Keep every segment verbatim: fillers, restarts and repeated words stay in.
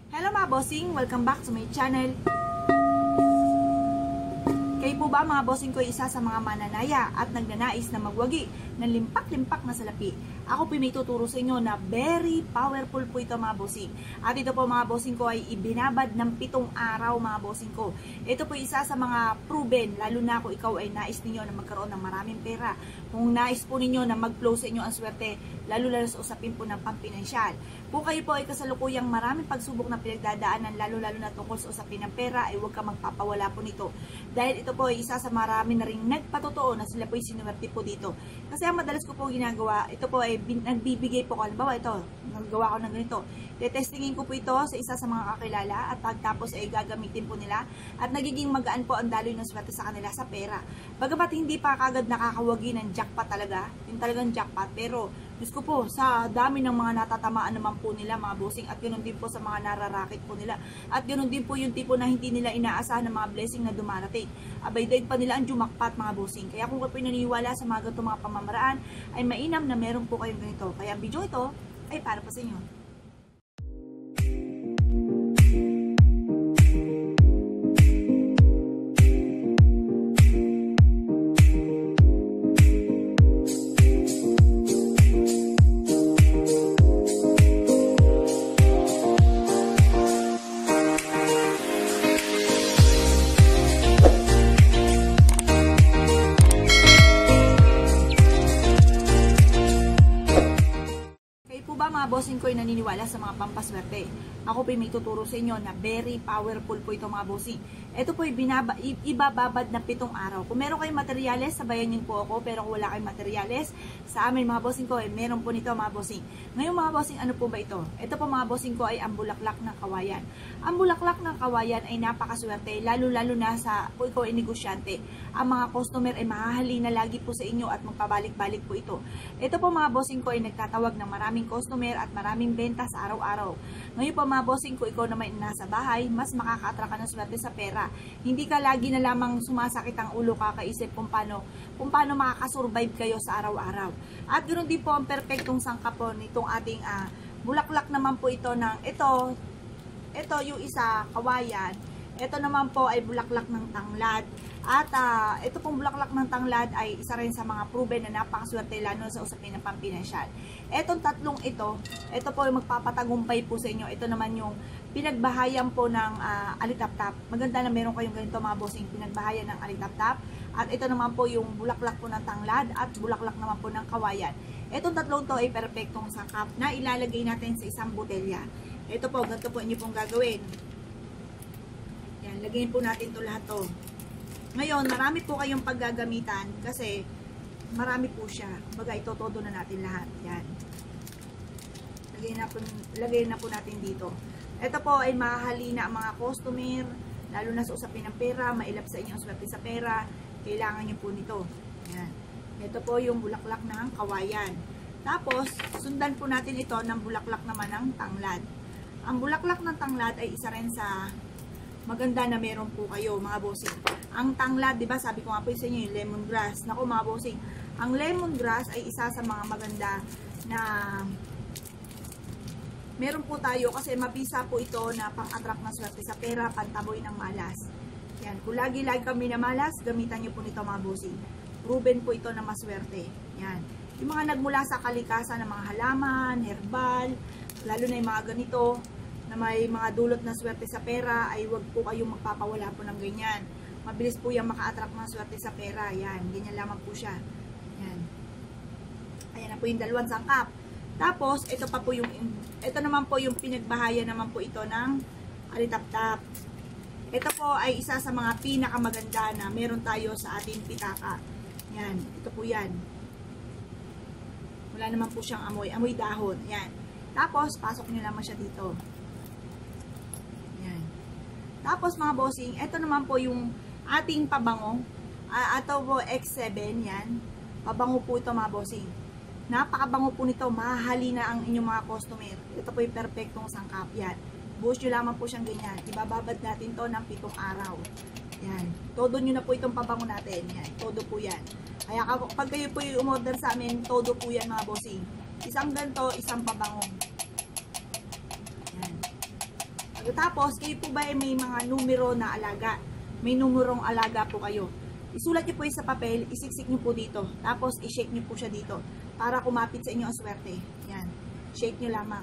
Hello mga bossing! Welcome back to my channel. Kayo po ba mga bossing ko isa sa mga mananaya at nagnanais na magwagi ng limpak-limpak na salapi? Ako po may tuturo sa inyo na very powerful po ito mga bossing. At ito po mga bossing ko ay ibinabad ng pitong araw mga bossing ko. Ito po isa sa mga proven, lalo na kung ikaw ay nais ninyo na magkaroon ng maraming pera. Kung nais po ninyo na mag-flow sa inyo ang swerte, lalo lalo sa usapin po ng pampinansyal. Kung kayo po ay kasalukuyang maraming pagsubok na pinagdadaanan, lalo lalo na tungkol sa usapin ng pera, ay huwag ka magpapawala po nito. Dahil ito po ay isa sa marami na rin nagpatotoo na sila po ay sinuwerte po dito. Kasi ang madalas ko po ginagawa, ito po ay bin, nagbibigay po ko. Halimbawa ito, naggawa ko ng ganito. Tetestingin ko po ito sa isa sa mga kakilala at pagtapos ay gagamitin po nila at nagiging magaan po ang daloy ng swerte sa kanila sa pera. Bagamat hindi pa kagad nakakawagi ng jackpot talaga, yung talagang jackpot, pero Diyos ko po, sa dami ng mga natatamaan naman po nila mga bossing at ganoon din po sa mga nararakit po nila at ganoon din po yung tipo na hindi nila inaasahan ng mga blessing na dumarating. Abay, daig pa nila ang jumakpat mga bossing. Kaya kung kayo naniniwala sa mga ganito mga pamamaraan, ay mainam na meron po kayong ganito. Kaya ang video ito ay para po sa inyo. Mga bossing ko ay naniniwala sa mga pampaswerte. Ako po may tuturo sa inyo na very powerful po ito mga bossing. Ito po ay binaba, ibababad na pitong araw. Kung meron kayong materyales, sabayan niyo po ako. Pero kung wala kayong materyales, sa amin mga bossing ko ay meron po nito mga bossing. Ngayon mga bossing, ano po ba ito? Ito po mga bossing ko ay ang bulaklak ng kawayan. Ang bulaklak ng kawayan ay napakaswerte, lalo-lalo na sa kung ikaw ay negosyante. Ang mga customer ay mahahalina lagi po sa inyo at magpabalik-balik po ito. Ito po mga bossing ko ay nagtatawag ng maraming customer at maraming benta sa araw-araw. Ngayon po mga bossing ko, ikaw naman nasa bahay, mas makaka-attract ka ng swerte sa pera. Hindi ka lagi na lamang sumasakit ang ulo kakaisip kung paano, kung paano makakasurvive kayo sa araw-araw. At ganoon din po ang perpektong sangkap po nitong ating uh, bulaklak naman po ito ng ito, ito yung isa, kawayan. Ito naman po ay bulaklak ng tanglad. At uh, ito pong bulaklak ng tanglad ay isa rin sa mga proven na napakaswerte lalo sa usapin ng pampinansyal. Etong tatlong ito, ito po yung magpapatagumpay po sa inyo. Ito naman yung pinagbahayan po ng uh, alitap-tap. Maganda na meron kayong ganito mga bossing, pinagbahayan ng alitap-tap. At ito naman po yung bulaklak po ng tanglad at bulaklak naman po ng kawayan. Etong tatlong to ay perfectong sakap na ilalagay natin sa isang botelya. Ito po, ganito po inyo pong gagawin. Yan, lagayin po natin to lahat to. Ngayon, marami po kayong paggagamitan kasi marami po siya. Baga, ito todo na natin lahat. Yan. Lagay na po, lagay na po natin dito. Ito po ay mahahalina ang mga customer, lalo na sa usapin ng pera, mailap sa inyong swerte sa pera. Kailangan nyo po nito. Yan. Ito po yung bulaklak ng kawayan. Tapos, sundan po natin ito ng bulaklak naman ng tanglad. Ang bulaklak ng tanglad ay isa rin sa maganda na meron po kayo mga bossing. Ang tanglad, di ba sabi ko nga po sa inyo yung lemongrass. Naku mga bossing, ang lemongrass ay isa sa mga maganda na meron po tayo kasi mabisa po ito na pang-attract ng swerte sa pera, pantaboy ng malas. Yan, kung lagi-lagi kami na malas, gamitan nyo po nito mga bossing. Proven po ito na maswerte. Yan. Yung mga nagmula sa kalikasan ng mga halaman, herbal, lalo na yung mga ganito, na may mga dulot na swerte sa pera, ay wag po kayong magpapawala po ng ganyan. Mabilis po yan maka-attract ng swerte sa pera. Yan, ganyan lamang po siya. Yan. Ayan na po yung dalawang sangkap. Tapos, ito pa po yung, ito naman po yung pinagbahayan naman po ito ng alitap-tap. Ito po ay isa sa mga pinakamaganda na meron tayo sa ating pitaka. Yan, ito po yan. Wala naman po siyang amoy, amoy dahon. Yan. Tapos, pasok nyo naman siya dito. Tapos mga bossing, ito naman po yung ating pabango. Uh, ito po X seven, yan. Pabango po ito mga bossing. Napakabango po nito, mahahalina ang inyong mga customer. Ito po yung perfectong sangkap, yan. Buhos nyo lamang po siyang ganyan. Ibababad natin to ng pitong araw. Yan. Todo nyo na po itong pabango natin. Yan. Todo po yan. Kaya kapag kayo po yung umorder sa amin, todo po yan mga bossing. Isang ganito, isang pabango. Yan. Tapos, kayo po ba ay may mga numero na alaga? May numerong alaga po kayo. Isulat nyo po yung sa papel, isiksik nyo po dito. Tapos, i-shake nyo po siya dito para kumapit sa inyo ang swerte. Yan. Shake nyo lamang.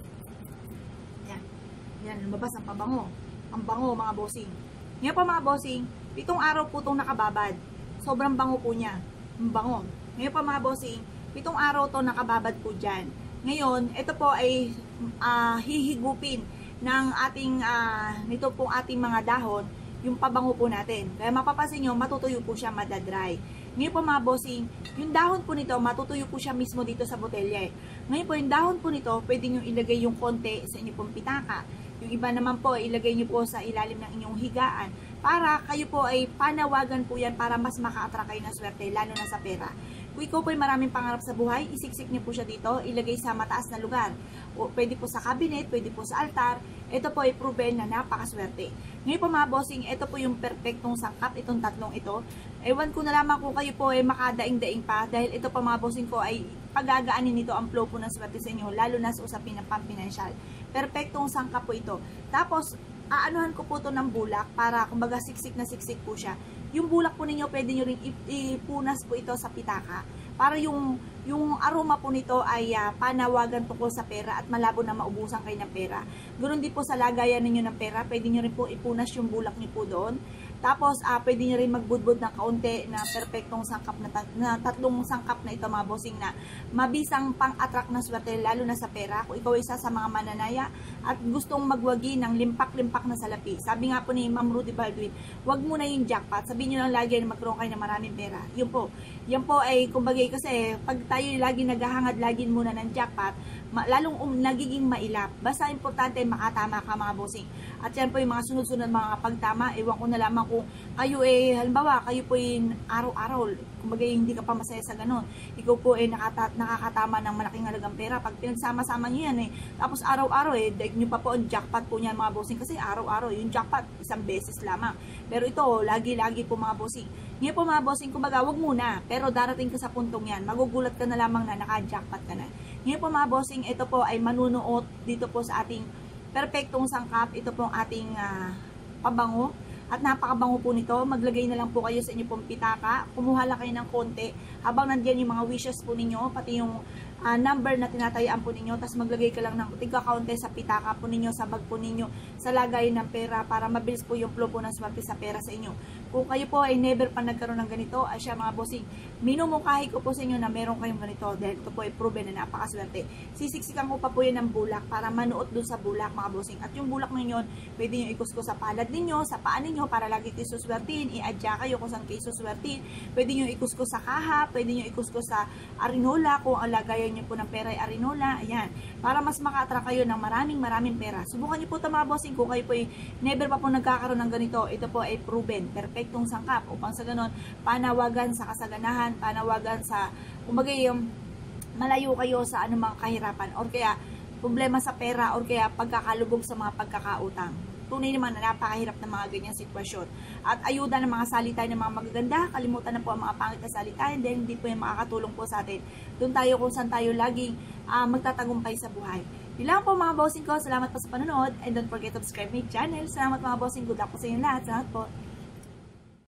Yan. Yan, lumabas ang pabango. Ang bango, mga bossing. Ngayon po mga bossing, pitong araw po itong nakababad. Sobrang bango po niya. Ang bango. Ngayon po mga bossing, pitong araw to nakababad po dyan. Ngayon, ito po ay uh, hihigupin ng ating, uh, nito pong ating mga dahon, yung pabango po natin. Kaya mapapansin nyo, matutuyo po siya, madadry. Ngayon po mga bossing, yung dahon po nito, matutuyo po siya mismo dito sa botelya. Ngayon po, yung dahon po nito, pwede nyo ilagay yung konti sa inyo pong pitaka. Yung iba naman po, ilagay nyo po sa ilalim ng inyong higaan para kayo po ay panawagan po yan para mas maka-attract kayo ng swerte, lalo na sa pera. Kung ikaw po ay maraming pangarap sa buhay, isiksik nyo po siya dito, ilagay sa mataas na lugar. O pwede po sa cabinet, pwede po sa altar. Ito po ay proven na napakaswerte. Ngayon po mga bossing, ito po yung perfectong sangkap, itong tatlong ito. Ewan ko na lamang kung kayo po ay makadaing-daing pa dahil ito po mga bossing ko ay pagagaanin nito ang flow po ng swerte sa inyo, lalo na sa usapin ng pampinansyal. Perfectong sangkap po ito. Tapos, aanuhan ko po ito ng bulak para kumbaga siksik na siksik po siya. Yung bulak po ninyo, pwede nyo rin ipunas po ito sa pitaka para yung, yung aroma po nito ay uh, panawagan tungkol sa pera at malabo na maubusan kayo ng pera. Ganoon din po sa lagayan ninyo ng pera, pwede nyo rin po ipunas yung bulak nyo po doon. Tapos, uh, pwede nyo rin magbudbud ng kaunti na perfectong sangkap na, na tatlong sangkap na ito mga bossing na mabisang pang-attract na swerte lalo na sa pera. Kung ikaw isa sa mga mananaya at gustong magwagi ng limpak-limpak na salapi. Sabi nga po ni Ma'am Rudy Baldwin, wag muna yung jackpot. Sabihin nyo lang lagi na magkaroon kayo ng maraming pera. Yun po. Yan po ay kumbagay kasi pag tayo lagi naghahangad lagi muna ng jackpot, lalong um, nagiging mailap. Basta importante makatama ka mga bossing. At yan po yung mga sunod-sunod mga pagtama. Ewan ko na lamang kung kayo eh, halimbawa, kayo po yung araw-araw, kumbaga hindi ka pa masaya sa ganun. Ikaw po eh nakata nakakatama ng malaking halagang pera. Pag pinagsama-sama nyo yan eh, tapos araw-araw eh, daig nyo pa po ang jackpot po niyan mga bossing. Kasi araw-araw, yung jackpot, isang beses lamang. Pero ito, lagi-lagi po mga bossing. Ngayon po mga bossing, kumbaga, wag muna. Pero darating ka sa puntong yan, magugulat ka na lamang na naka-jackpot ka na. Ngayon po mga bossing, ito po ay manunuot dito po sa ating perfectong sangkap. Ito po ang ating uh, pabango. At napakabango po nito. Maglagay na lang po kayo sa inyo pong pitaka. Kumuha lang kayo ng konti. Habang nandiyan yung mga wishes po ninyo, pati yung uh, number na tinatayaan po ninyo. Tapos maglagay ka lang ng tigka-kaunti sa pitaka po ninyo, sa bag po ninyo, sa lagay ng pera para mabilis po yung flow po ng swerte sa pera sa inyo. Kung kayo po ay never pa nagkaroon ng ganito, ay siya mga bossing, minumungkahi ko po sa inyo na meron kayong ganito dahil ito po ay proven na napakaswerte. Sisiksikan ko pa po yan ng bulak para manuot dun sa bulak mga bossing. At yung bulak ninyo, pwede nyo ikuskus sa palad ninyo, sa paan ninyo para lagi kayo suswertin, i-adya kayo kung saan kayo suswertin. Pwede nyo ikuskus sa kaha, pwede nyo ikuskus sa arinola, kung ang lagayan nyo po ng pera ay arinola, ayan. Para mas maka-attract kayo ng maraming maraming pera. Subukan nyo po ito mga bossing, kung kayo po ay never pa po nagkakaroon ng ganito, ito po ay proven, perfectong sangkap, upang sa ganon, panawagan sa kasaganahan, panawagan sa, kumbaga yung malayo kayo sa anumang kahirapan, or kaya problema sa pera, or kaya pagkakalubog sa mga pagkakautang. Tunay naman na napakahirap ng mga ganyang sitwasyon. At ayuda ng mga salitayan ng mga magaganda, kalimutan na po ang mga pangit na salitayan, dahil hindi po yung makakatulong po sa atin. Doon tayo kung saan tayo laging uh, magtatagumpay sa buhay. Yun lang po mga bossing ko, salamat po sa panonood, and don't forget to subscribe my channel. Salamat mga bossing, good luck po sa inyo lahat. Salamat po.